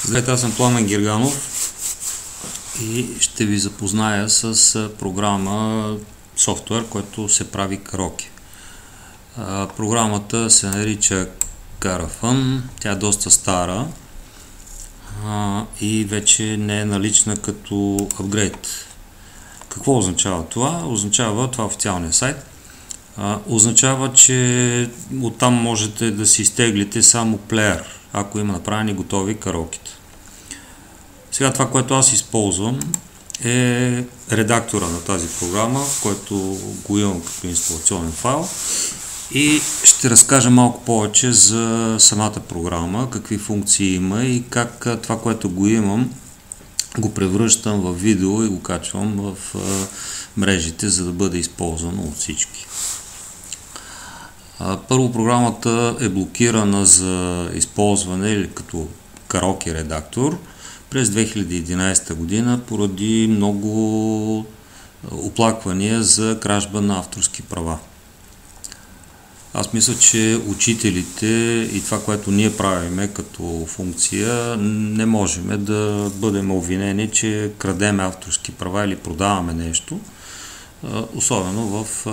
Здравейте, аз съм Пламен Герганов и ще ви запозная с програма, софтуер, който се прави караоке. Програмата се нарича Carafun, тя е доста стара и вече не е налична като апгрейд. Какво означава това? Означава, това е официалния сайт, означава, че оттам можете да си изтеглите само плеер, ако има направени готови караокета. Сега това, което аз използвам, е редактора на тази програма, който го имам като инсталационен файл, и ще разкажа малко повече за самата програма, какви функции има и как това, което го имам, го превръщам в видео и го качвам в мрежите, за да бъде използвано от всички. Първо, програмата е блокирана за използване или като караоке редактор през 2011 година поради много оплаквания за кражба на авторски права. Аз мисля, че учителите и това, което ние правиме като функция, не можем да бъдем обвинени, че крадеме авторски права или продаваме нещо, особено в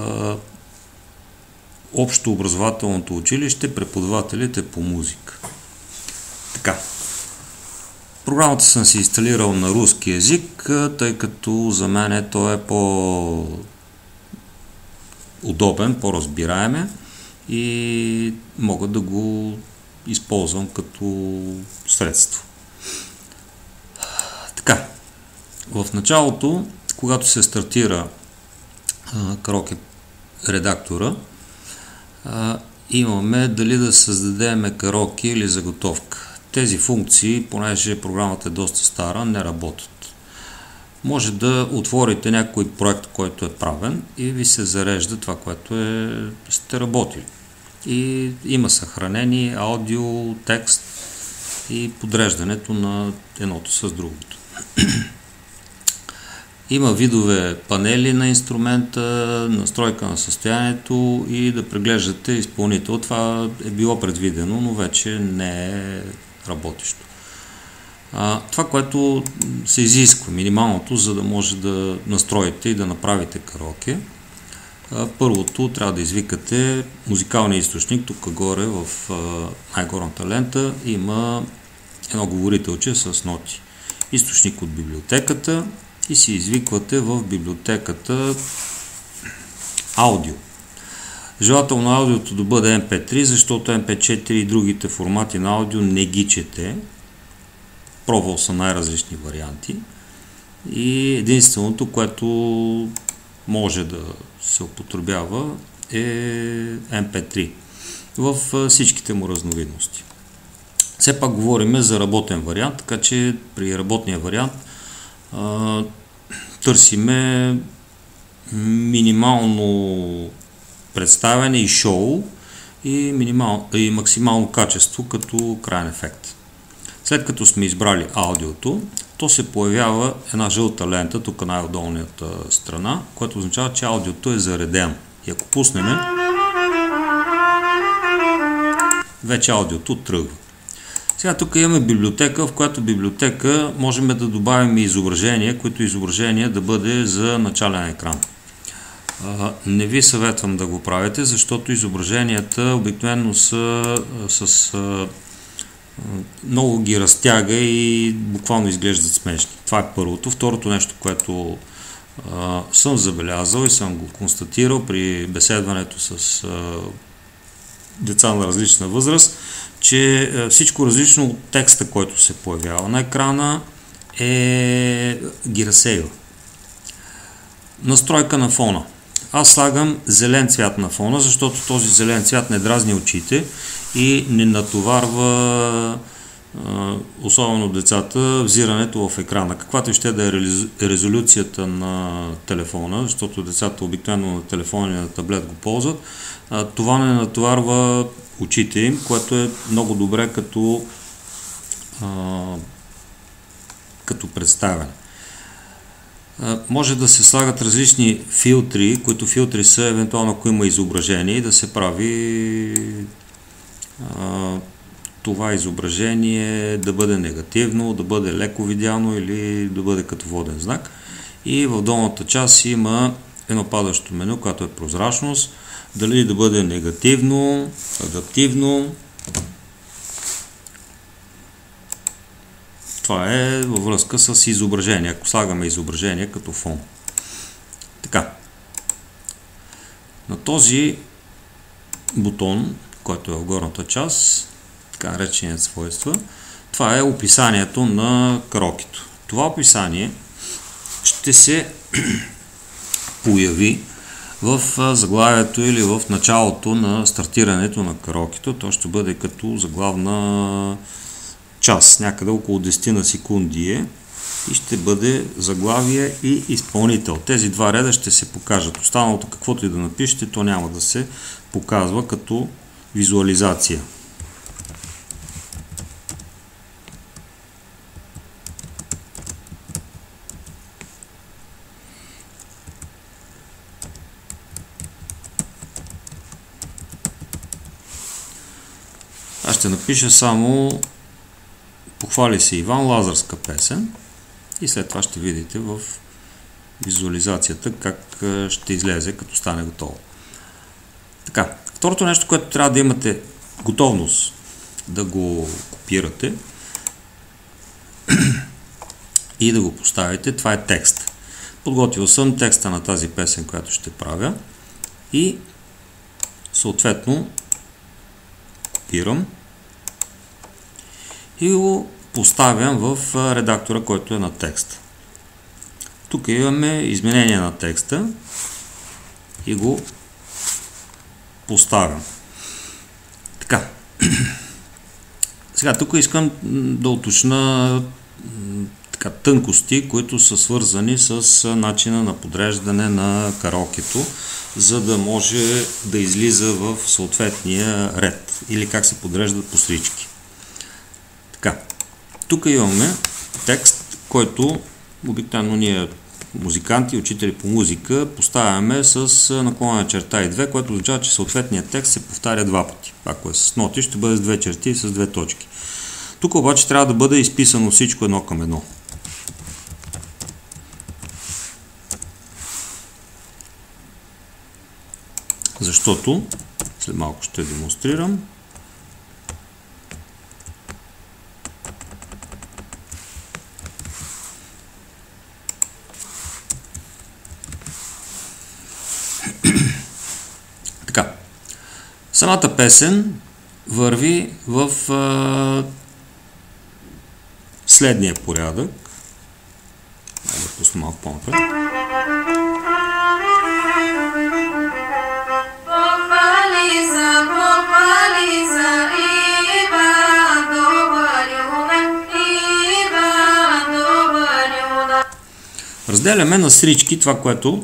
общообразователното училище, преподавателите по музика. Така. Програмата съм си инсталирал на руски език, тъй като за мен той е по-удобен, по-разбираеме и мога да го използвам като средство. Така. В началото, когато се стартира караоке редактора, имаме дали да създадем караоке или заготовка. Тези функции, понеже програмата е доста стара, не работят. Може да отворите някой проект, който е правен и ви се зарежда това, което сте работили. И има съхранени аудио, текст и подреждането на едното с другото. Има видове панели на инструмента, настройка на състоянието и да преглеждате изпълнител. Това е било предвидено, но вече не е работещо. Това, което се изисква, минималното, за да може да настроите и да направите караоке, първото трябва да извикате музикалния източник. Тук горе в най-горната лента има едно говорителче с ноти. Източник от библиотеката и си извиквате в библиотеката аудио. Желателно аудиото да бъде MP3, защото MP4 и другите формати на аудио не ги чете. Пробвал са най-различни варианти и единственото, което може да се употребява, е MP3 в всичките му разновидности. Все пак говорим за работен вариант, така че при работния вариант търсиме минимално представяне и шоу и максимално качество като крайен ефект. След като сме избрали аудиото, то се появява една жълта лента, тук най-долната страна, което означава, че аудиото е заредено. И ако пуснем, вече аудиото тръгва. Сега тук имаме библиотека, в която библиотека можем да добавим изображения, които изображение да бъде за начален екран. Не ви съветвам да го правите, защото изображенията обикновено са много ги разтяга и буквално изглеждат смешни. Това е първото. Второто нещо, което съм забелязал и съм го констатирал при беседването с деца на различна възраст, че всичко различно от текста, който се появява на екрана, ги разсейва. Настройка на фона. Аз слагам зелен цвят на фона, защото този зелен цвят не дразни очите и не натоварва особено децата взирането в екрана. Каквато ще да е резолюцията на телефона, защото децата обикновено на телефона и на таблет го ползват, това не натоварва очите им, което е много добре като представяне. Може да се слагат различни филтри, които филтри са евентуално ако има изображение и да се прави това изображение да бъде негативно, да бъде леко видяно или да бъде като воден знак. И в долната част има едно падащо меню, което е прозрачност, дали да бъде негативно, адаптивно. Това е във връзка с изображение, ако слагаме изображение като фон. Така. На този бутон, който е в горната част, така нареченият свойства, това е описанието на караокето. Това описание ще се появи в заглавието или в началото на стартирането на караокето. То ще бъде като заглавна част, някъде около 10 на секунди е, и ще бъде заглавие и изпълнител. Тези два реда ще се покажат. Останалото, каквото и да напишете, то няма да се показва като визуализация. Аз ще напиша само "Похвали се Иван", лазърска песен, и след това ще видите в визуализацията как ще излезе, като стане готово. Така, второто нещо, което трябва да имате готовност да го копирате и да го поставите, това е текст. Подготвил съм текста на тази песен, която ще правя, и съответно копирам и го поставям в редактора, който е на текст. Тук имаме изменение на текста и го поставям. Така. Сега тук искам да уточня тънкости, които са свързани с начина на подреждане на караокето, за да може да излиза в съответния ред, или как се подреждат по стрички. Така. Тук имаме текст, който обикновено ние, музиканти, учители по музика, поставяме с наклонена черта и 2, което означава, че съответният текст се повтаря два пъти. Ако е с ноти, ще бъде с две черти и с две точки. Тук обаче трябва да бъде изписано всичко едно към едно. Защото, след малко ще демонстрирам, така. Самата песен върви в следния порядък. Да пусна малко по-напред. Разделяме на стрички това, което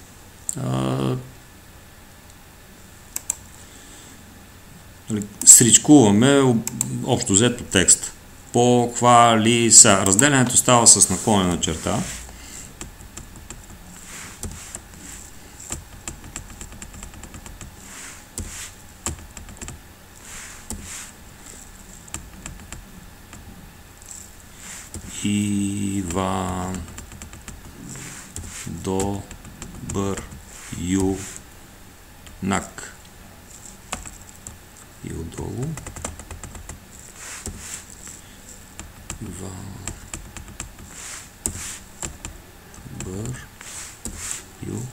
стричкуваме общо взето текст. Похвали са. Разделянето става с наклонена черта. Иван добър юнак. И отдолу Иван добър юнак.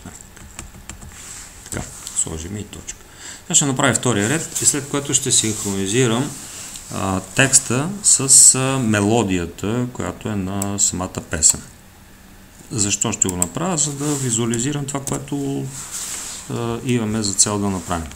Така, сложим и точка. Сега ще направя втория ред, и след което ще синхронизирам текста с мелодията, която е на самата песен. Защо ще го направя? За да визуализирам това, което имаме за цел да направим.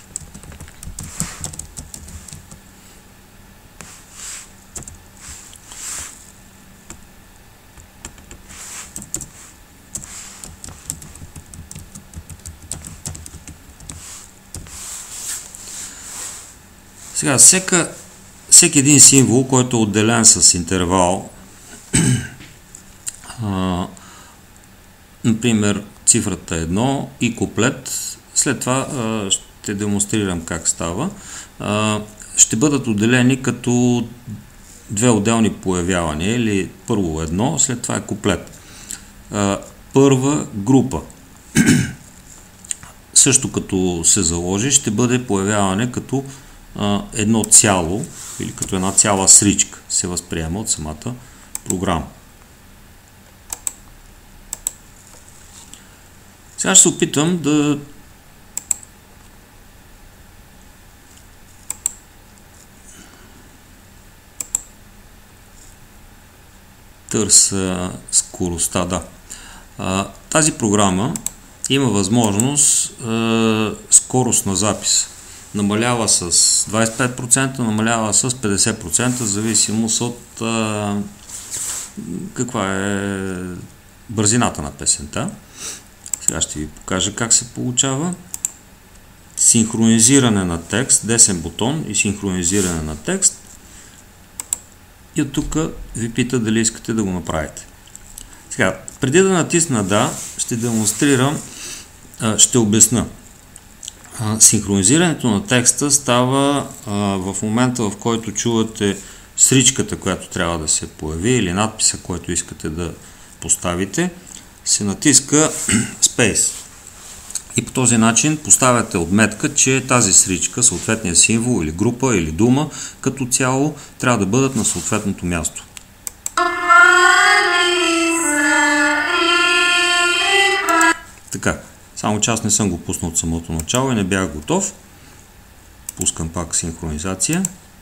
Сега, всеки един символ, който е отделен с интервал, например цифрата 1 и куплет, след това ще демонстрирам как става. ще бъдат отделени като две отделни появявания, или първо едно, след това е куплет. Първа група. Също като се заложи, ще бъде появяване като едно цяло, или като една цяла сричка, се възприема от самата програма. Сега ще се опитам да търся скоростта. Тази програма има възможност скорост на запис. Намалява с 25%, намалява с 50%, в зависимост от каква е бързината на песента. Сега ще ви покажа как се получава. Синхронизиране на текст, десен бутон и синхронизиране на текст. И от тук ви пита дали искате да го направите. Сега, преди да натисна да, ще демонстрирам, ще обясна. Синхронизирането на текста става в момента, в който чувате сричката, която трябва да се появи, или надписа, който искате да поставите, се натиска Space. И по този начин поставяте отметка, че тази сричка, съответния символ или група или дума, като цяло трябва да бъдат на съответното място. Така, само че аз не съм го пуснал от самото начало и не бях готов. Пускам пак синхронизация.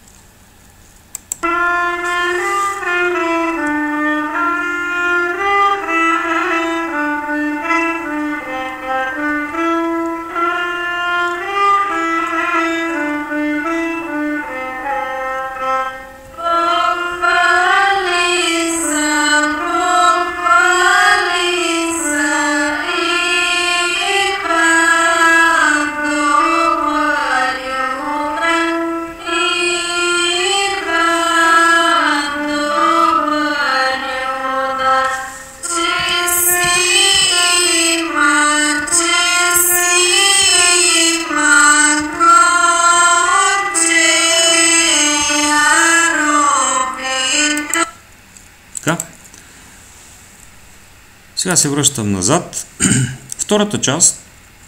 Сега се връщам назад. Втората част,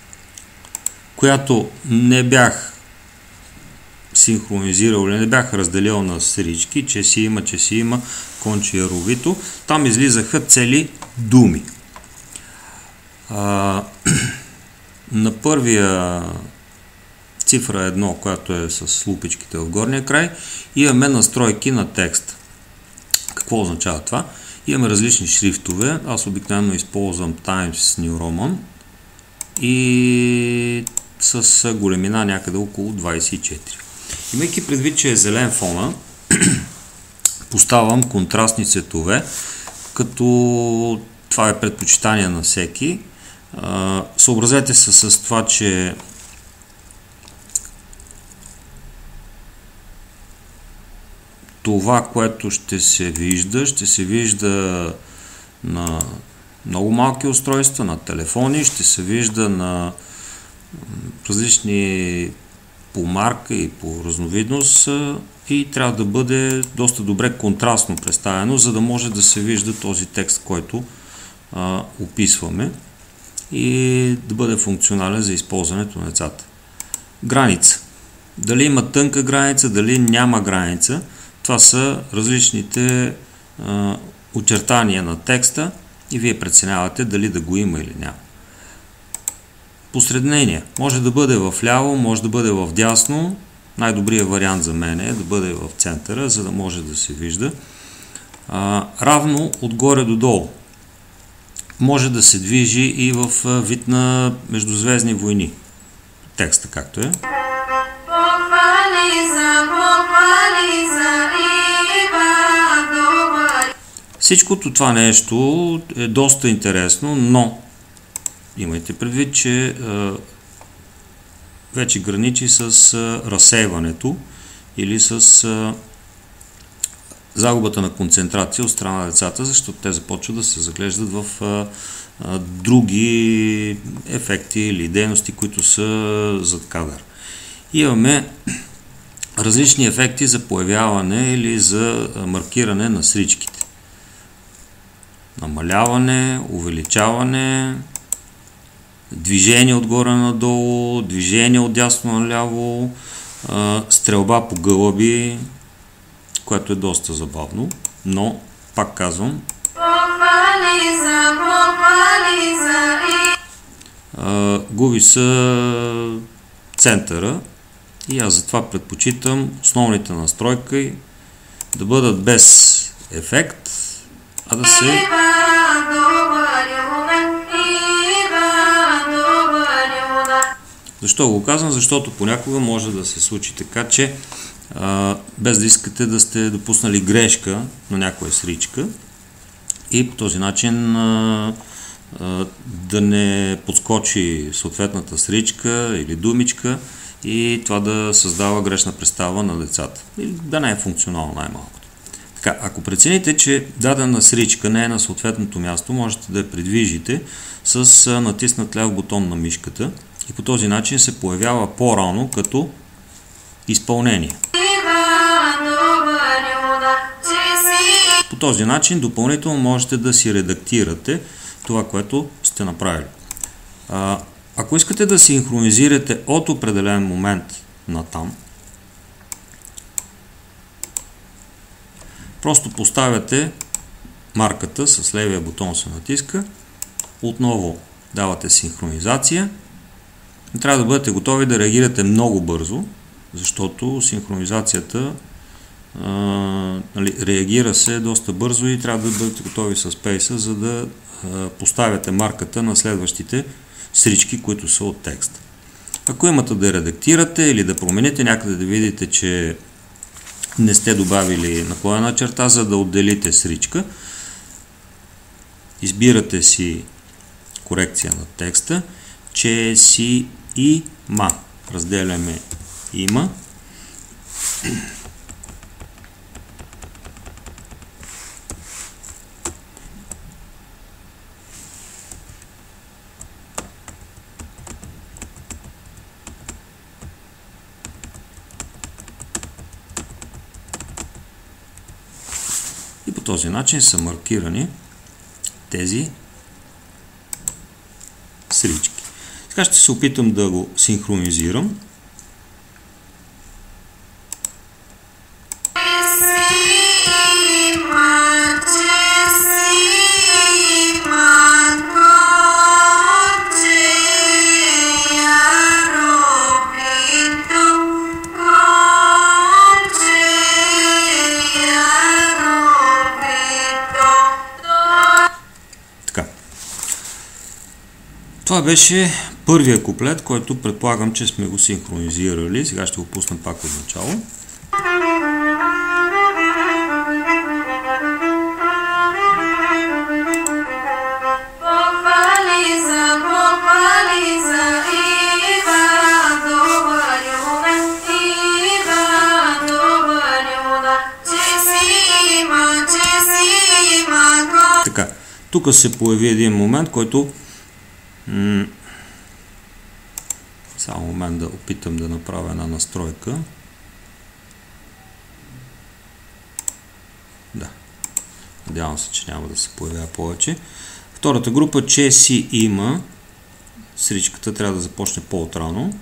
която не бях синхронизирал или не бях разделил на срички, че си има, конче яровито, там излизаха цели думи. На първия цифра 1, която е с лупичките в горния край, имаме настройки на текст. Какво означава това? Имаме различни шрифтове. Аз обикновено използвам Times New Roman и с големина някъде около 24. Имайки предвид, че е зелен фона, поставям контрастни цветове, като това е предпочитание на всеки. Съобразете се с това, че това, което ще се вижда на много малки устройства, на телефони, ще се вижда на различни по марка и по разновидност и трябва да бъде доста добре контрастно представено, за да може да се вижда този текст, който описваме и да бъде функционален за използването на децата. Граница. Дали има тънка граница, дали няма граница, това са различните очертания на текста и вие преценявате дали да го има или няма. Посреднение. Може да бъде в ляво, може да бъде в дясно. Най-добрият вариант за мен е да бъде в центъра, за да може да се вижда. Равно отгоре до долу. Може да се движи и в вид на междузвездни войни. Текста както е. Всичкото това нещо е доста интересно, но имайте предвид, че вече граничи с разсейването или с загубата на концентрация от страна на децата, защото те започват да се заглеждат в други ефекти или дейности, които са зад кадър. Имаме различни ефекти за появяване или за маркиране на сричките. Намаляване, увеличаване, движение отгоре надолу, движение от дясно наляво, стрелба по гълъби, което е доста забавно, но пак казвам, губи са центъра и аз затова предпочитам основните настройки да бъдат без ефект, а да се... Защо го казвам? Защото понякога може да се случи така, че без да искате да сте допуснали грешка на някоя сричка и по този начин да не подскочи съответната сричка или думичка и това да създава грешна представа на децата. Или да не е функционално най-малкото. Така, ако прецените, че дадена сричка не е на съответното място, можете да я придвижите с натиснат ляв бутон на мишката и по този начин се появява по-рано като изпълнение. По този начин допълнително можете да си редактирате това, което сте направили. Ако искате да синхронизирате от определен момент натам, просто поставяте марката, с левия бутон се натиска, отново давате синхронизация. Трябва да бъдете готови да реагирате много бързо, защото синхронизацията реагира се доста бързо и трябва да бъдете готови с пейса, за да поставяте марката на следващите срички, които са от текста. Ако имате да редактирате или да промените някъде, да видите, че не сте добавили наклонена черта, за да отделите сричка, избирате си корекция на текста, че си има. Разделяме има. И по този начин са маркирани тези срички. Сега ще се опитам да го синхронизирам. Това беше първия куплет, който предполагам, че сме го синхронизирали. Сега ще го пусна пак от начало. Така, тук се появи един момент, който само момент да опитам да направя една настройка. Да. Надявам се, че няма да се появява повече. Втората група, че си има. Сричката трябва да започне по-отрано.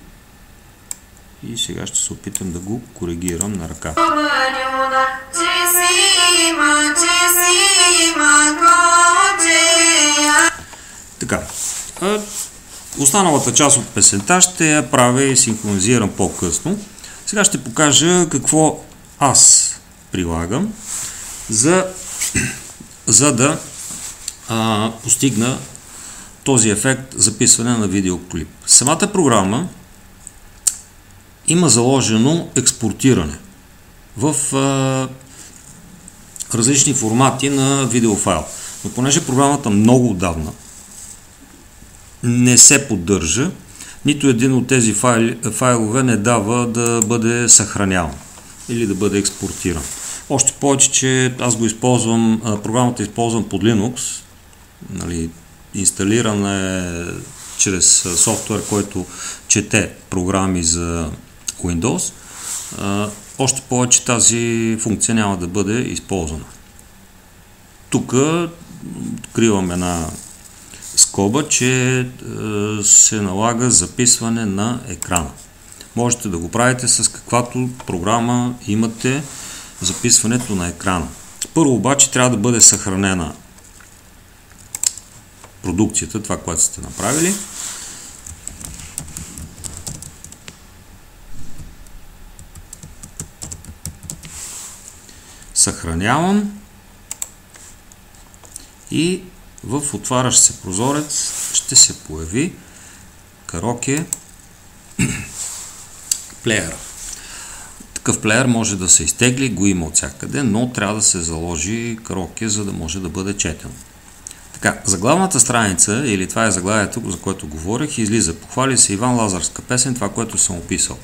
И сега ще се опитам да го коригирам на ръка. Така. Останалата част от песента ще я правя и синхронизирам по-късно. Сега ще покажа какво аз прилагам, за да постигна този ефект записване на видеоклип. Самата програма има заложено експортиране в различни формати на видеофайл. Но понеже програмата много отдавна не се поддържа, нито един от тези файлове не дава да бъде съхраняван или да бъде експортиран. Още повече, че аз го използвам, програмата използвам под Linux, нали, инсталирана е чрез софтуер, който чете програми за Windows Още повече тази функция няма да бъде използвана. Тук откривам една скоба, че се налага записване на екрана. Можете да го правите с каквато програма имате записването на екрана. Първо обаче трябва да бъде съхранена продукцията, това, което сте направили. Съхранявам и в отварящ се прозорец ще се появи Karaoke плеера. Такъв плеер може да се изтегли, го има от всякъде, но трябва да се заложи Karaoke, за да може да бъде четен. Така, заглавната страница, или това е заглавието, за което говорих, излиза: похвали се Иван Лазарска песен, това, което съм описал.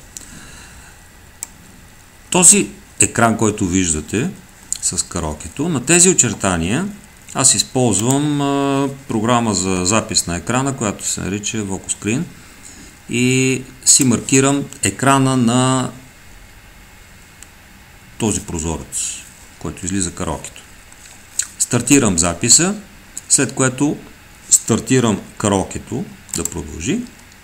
Този екран, който виждате с Karaoke-то, на тези очертания аз използвам програма за запис на екрана, която се нарича VocoScreen, и си маркирам екрана на този прозорец, който излиза Karaoke-то. Стартирам записа, след което стартирам Karaoke-то да продължи.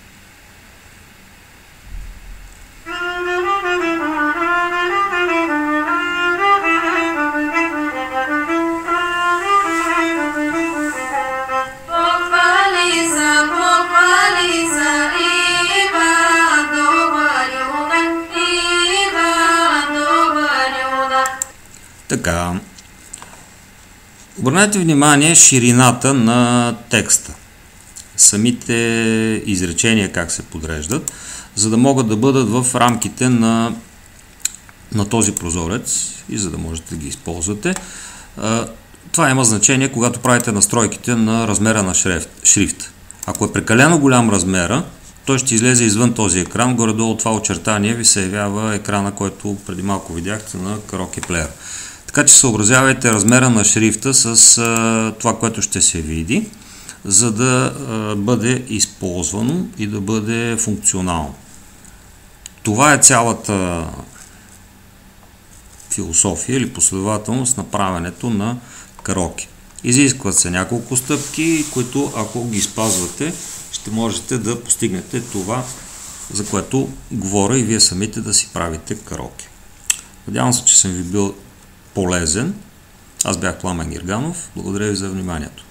Така, обърнете внимание ширината на текста, самите изречения как се подреждат, за да могат да бъдат в рамките на този прозорец и за да можете да ги използвате. Това има значение, когато правите настройките на размера на шрифт. Ако е прекалено голям размера, той ще излезе извън този екран. Горе-долу това очертание ви се явява екрана, който преди малко видяхте на Karaoke Player. Така че съобразявайте размера на шрифта с това, което ще се види, за да бъде използвано и да бъде функционално. Това е цялата философия или последователност на правенето на Karaoke. Изискват се няколко стъпки, които, ако ги спазвате, ще можете да постигнете това, за което говоря, и вие самите да си правите Karaoke. Надявам се, че съм ви бил полезен. Аз бях Пламен Герганов. Благодаря ви за вниманието.